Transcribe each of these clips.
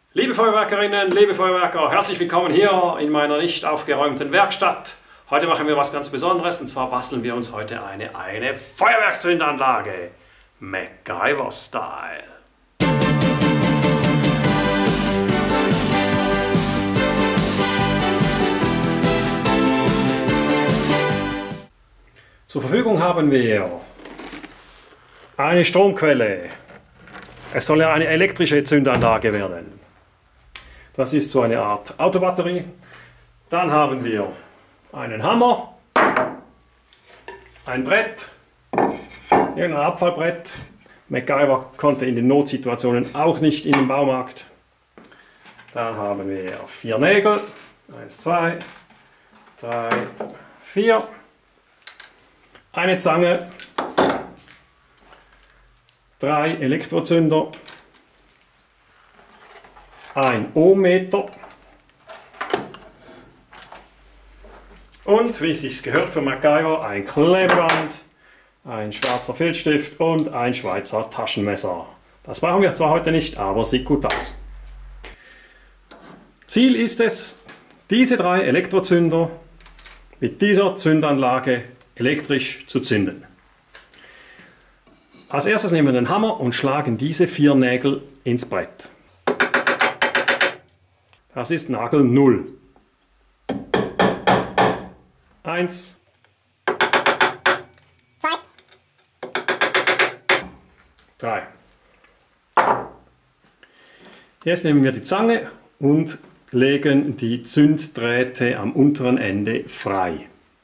Liebe Feuerwerkerinnen, liebe Feuerwerker, herzlich willkommen hier in meiner nicht aufgeräumten Werkstatt. Heute machen wir was ganz Besonderes und zwar basteln wir uns heute eine Feuerwerkszündanlage. MacGyver-Style. Zur Verfügung haben wir eine Stromquelle. Es soll ja eine elektrische Zündanlage werden. Das ist so eine Art Autobatterie. Dann haben wir einen Hammer, ein Brett, irgendein Abfallbrett. MacGyver konnte in den Notsituationen auch nicht in den Baumarkt. Dann haben wir 4 Nägel. 1, 2, 3, 4. Eine Zange. 3 Elektrozünder. Ein Ohmmeter. Und wie es sich gehört für MacGyver, ein Klebeband, ein schwarzer Filzstift und ein Schweizer Taschenmesser. Das brauchen wir zwar heute nicht, aber sieht gut aus. Ziel ist es, diese 3 Elektrozünder mit dieser Zündanlage elektrisch zu zünden. Als erstes nehmen wir den Hammer und schlagen diese 4 Nägel ins Brett. Das ist Nagel 0. 1. 2. 3. Jetzt nehmen wir die Zange und legen die Zünddrähte am unteren Ende frei.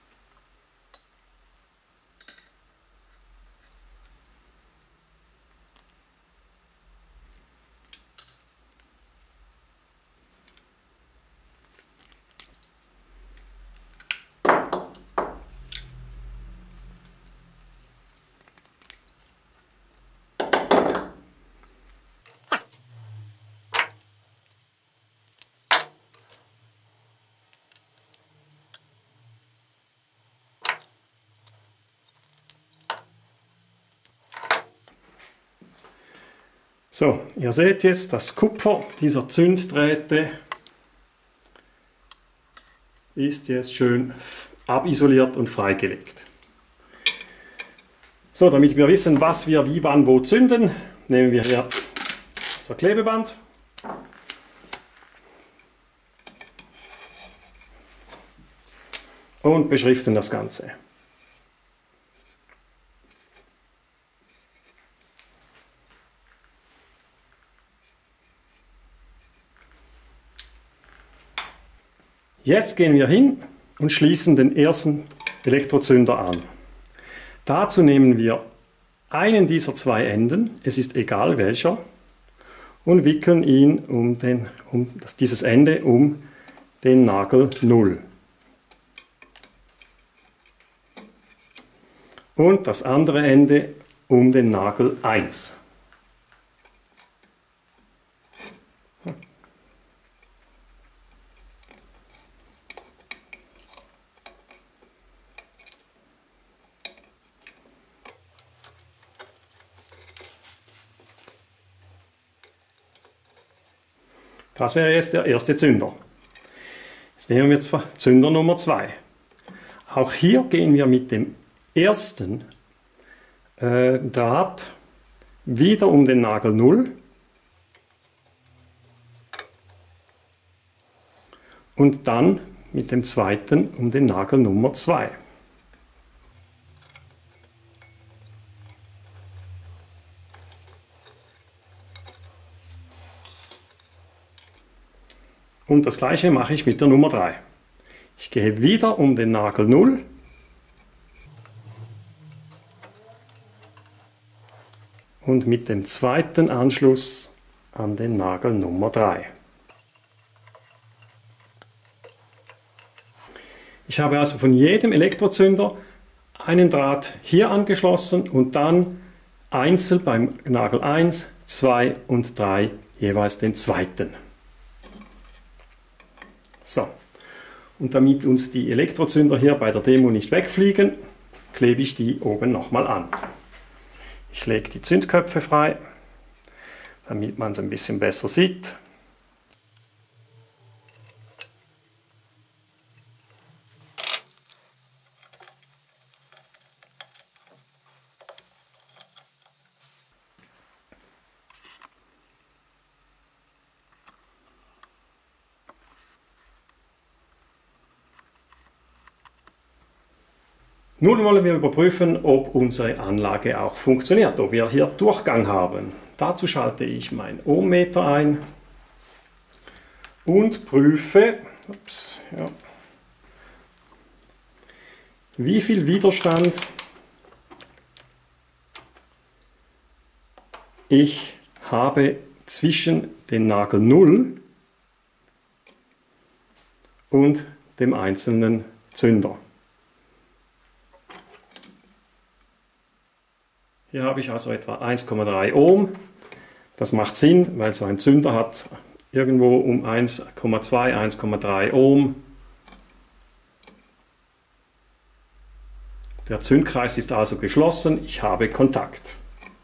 So, ihr seht jetzt, das Kupfer dieser Zünddrähte ist jetzt schön abisoliert und freigelegt. So, damit wir wissen, was wir wie, wann, wo zünden, nehmen wir hier unser Klebeband. Und beschriften das Ganze. Jetzt gehen wir hin und schließen den ersten Elektrozünder an. Dazu nehmen wir einen dieser 2 Enden, es ist egal welcher, und wickeln ihn dieses Ende um den Nagel 0. Und das andere Ende um den Nagel 1. Das wäre jetzt der erste Zünder. Jetzt nehmen wir Zünder Nummer 2. Auch hier gehen wir mit dem ersten Draht wieder um den Nagel 0 und dann mit dem zweiten um den Nagel Nummer 2. Und das gleiche mache ich mit der Nummer 3. Ich gehe wieder um den Nagel 0 und mit dem zweiten Anschluss an den Nagel Nummer 3. Ich habe also von jedem Elektrozünder einen Draht hier angeschlossen und dann einzeln beim Nagel 1, 2 und 3 jeweils den zweiten. So, und damit uns die Elektrozünder hier bei der Demo nicht wegfliegen, klebe ich die oben nochmal an. Ich lege die Zündköpfe frei, damit man es ein bisschen besser sieht. Nun wollen wir überprüfen, ob unsere Anlage auch funktioniert, ob wir hier Durchgang haben. Dazu schalte ich mein Ohmmeter ein und prüfe, wie viel Widerstand ich habe zwischen dem Nagel 0 und dem einzelnen Zünder. Hier habe ich also etwa 1,3 Ohm. Das macht Sinn, weil so ein Zünder hat irgendwo um 1,2, 1,3 Ohm. Der Zündkreis ist also geschlossen, ich habe Kontakt.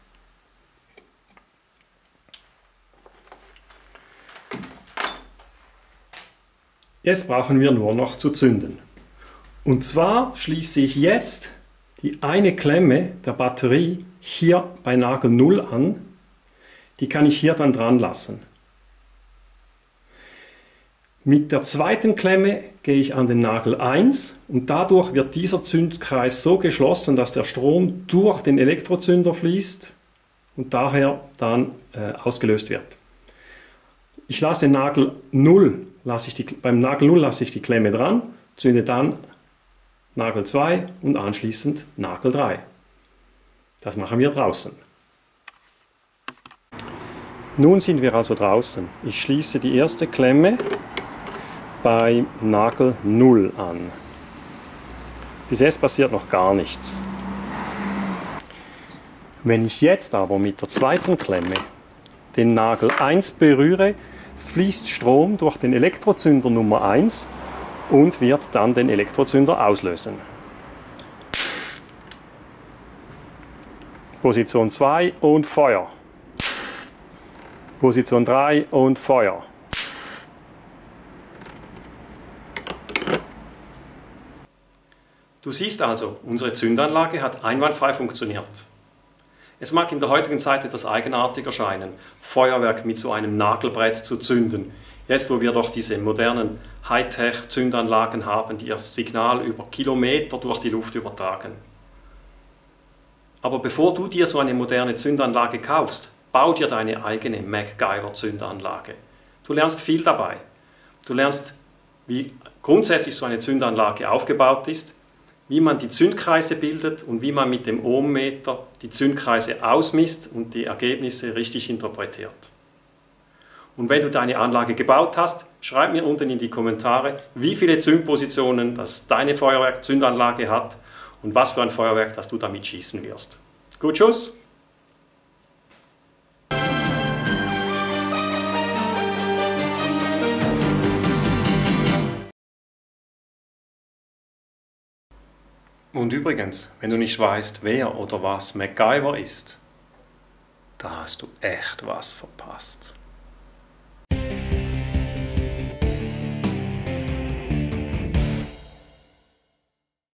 Jetzt brauchen wir nur noch zu zünden. Und zwar schließe ich jetzt die eine Klemme der Batterie hier bei Nagel 0 an. Die kann ich hier dann dran lassen. Mit der zweiten Klemme gehe ich an den Nagel 1 und dadurch wird dieser Zündkreis so geschlossen, dass der Strom durch den Elektrozünder fließt und daher dann ausgelöst wird. Ich lasse den Nagel 0, beim Nagel 0 lasse ich die Klemme dran, zünde dann Nagel 2 und anschließend Nagel 3. Das machen wir draußen. Nun sind wir also draußen. Ich schließe die erste Klemme bei Nagel 0 an. Bis jetzt passiert noch gar nichts. Wenn ich jetzt aber mit der zweiten Klemme den Nagel 1 berühre, fließt Strom durch den Elektrozünder Nummer 1 und wird dann den Elektrozünder auslösen. Position 2 und Feuer. Position 3 und Feuer. Du siehst also, unsere Zündanlage hat einwandfrei funktioniert. Es mag in der heutigen Zeit etwas eigenartig erscheinen, Feuerwerk mit so einem Nagelbrett zu zünden, jetzt wo wir doch diese modernen Hightech-Zündanlagen haben, die das Signal über Kilometer durch die Luft übertragen. Aber bevor du dir so eine moderne Zündanlage kaufst, bau dir deine eigene MacGyver-Zündanlage. Du lernst viel dabei. Du lernst, wie grundsätzlich so eine Zündanlage aufgebaut ist, wie man die Zündkreise bildet und wie man mit dem Ohmmeter die Zündkreise ausmisst und die Ergebnisse richtig interpretiert. Und wenn du deine Anlage gebaut hast, schreib mir unten in die Kommentare, wie viele Zündpositionen das deine Feuerwerk-Zündanlage hat und was für ein Feuerwerk, das du damit schießen wirst. Gut, tschüss! Und übrigens, wenn du nicht weißt, wer oder was MacGyver ist, da hast du echt was verpasst.